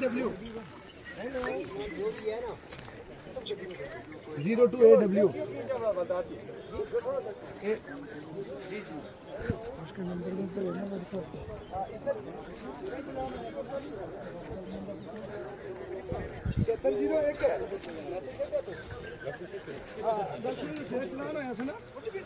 02AW उसका number तो लेना पड़ता है। 7001 है। हाँ 10 मिनट चलाना है ऐसा ना।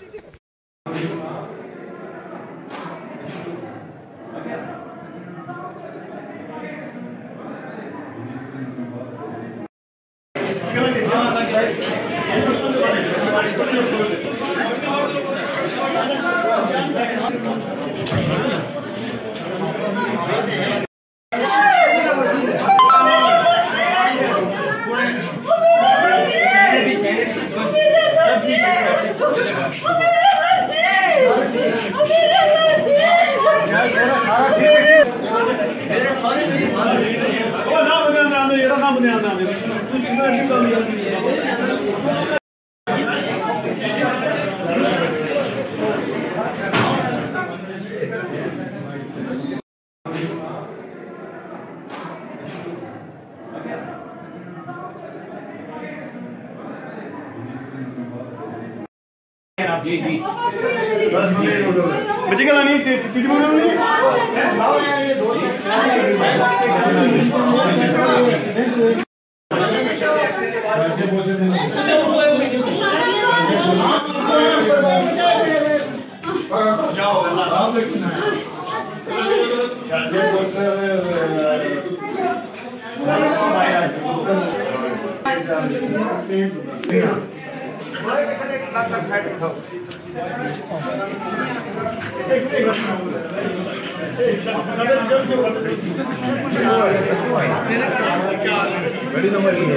जी जी बच्चे का नहीं टीटी बोल रहे बड़ी नंबर की है।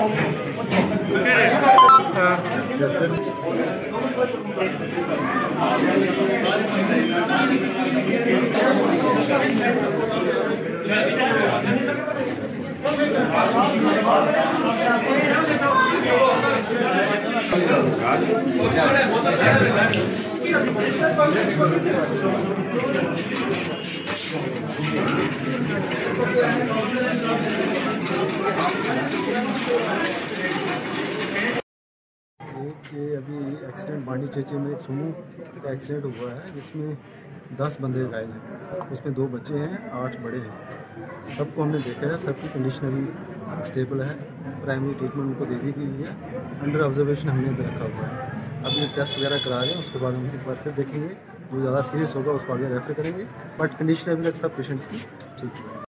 ये अभी एक्सीडेंट बांडी चेचे में एक सुमो का एक्सीडेंट हुआ है जिसमें 10 बंदे घायल हैं। उसमें 2 बच्चे हैं, 8 बड़े हैं। सबको हमने देखा है, सबकी कंडीशन अभी स्टेबल है। प्राइमरी ट्रीटमेंट उनको दे दी गई है। अंडर ऑब्जर्वेशन हमने भी रखा हुआ है। अभी टेस्ट वगैरह करा रहे हैं, उसके बाद हम एक बार फिर देखेंगे। जो ज़्यादा सीरियस होगा उसको आगे रेफर करेंगे, बट कंडीशन अभी तक सब पेशेंट्स की ठीक है।